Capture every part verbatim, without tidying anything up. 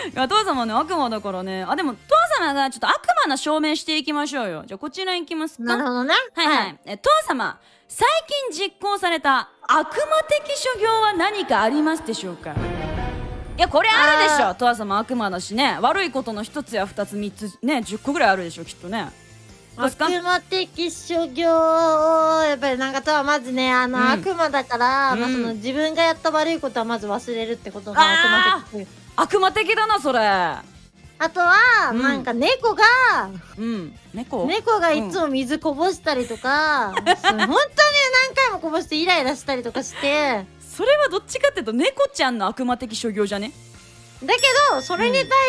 や、父様ね、悪魔だからね。あ、でも、父様がちょっと悪魔な証明していきましょうよ。じゃあ、こちら行きますか。 なるほどね。 はいはい。はい、え、父様、最近実行された悪魔的所業は何かありますでしょうか。いや、これあるでしょ。父様悪魔だしね。悪いことの一つや二つ、三つ、ね、十個ぐらいあるでしょ、きっとね。 悪魔的所業、やっぱりなんかとはまずね、あの、うん、悪魔だから、うん、まあその自分がやった悪いことはまず忘れるってことが悪魔的。 悪魔的だな、それ。あとは、うん、なんか猫が、 うん、猫猫がいつも水こぼしたりとか、うん、本当に何回もこぼしてイライラしたりとかして、 それはどっちかっていうと猫ちゃんの悪魔的所業じゃね。 だけど、それに対して、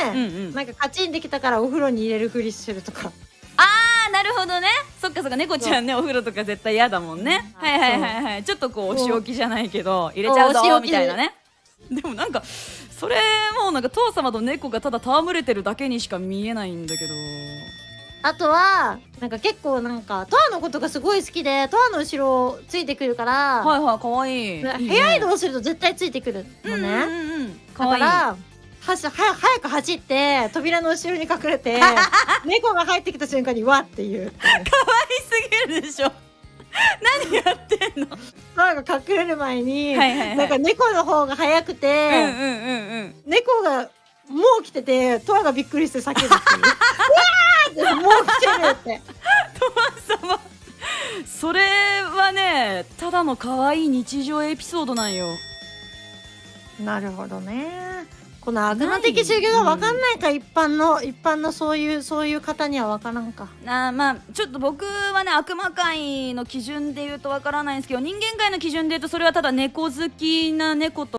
うんうんうん、なんかカチンできたからお風呂に入れるふりするとか。 あー、なるほどね。そっかそっか、猫ちゃんね、お風呂とか絶対嫌だもんね。はいはいはいはい。ちょっとこうお仕置きじゃないけど入れちゃうぞみたいなね。でもなんかそれもうなんか父様と猫がただ戯れてるだけにしか見えないんだけど。 あとはなんか結構なんかトアのことがすごい好きで、トアの後ろついてくるから、 はいはい、かわいい。 部屋移動すると絶対ついてくるのね。うんうんうん、だからはしは早く走って扉の後ろに隠れて猫が入ってきた瞬間にわっていう可愛すぎるでしょ。何やってんの。 なんか隠れる前になんか猫の方が早くて、猫がもう来ててトアがびっくりして叫ぶっていう。うわーってもう来てるって。 トア様、それはねただの可愛い日常エピソードなんよ。 なるほどね。この悪魔的所業が分かんないか、うん、一般の一般のそういうそういう方には分からんか。 あ、まあちょっと僕はね悪魔界の基準で言うと分からないんですけど、人間界の基準で言うとそれはただ猫好きな猫と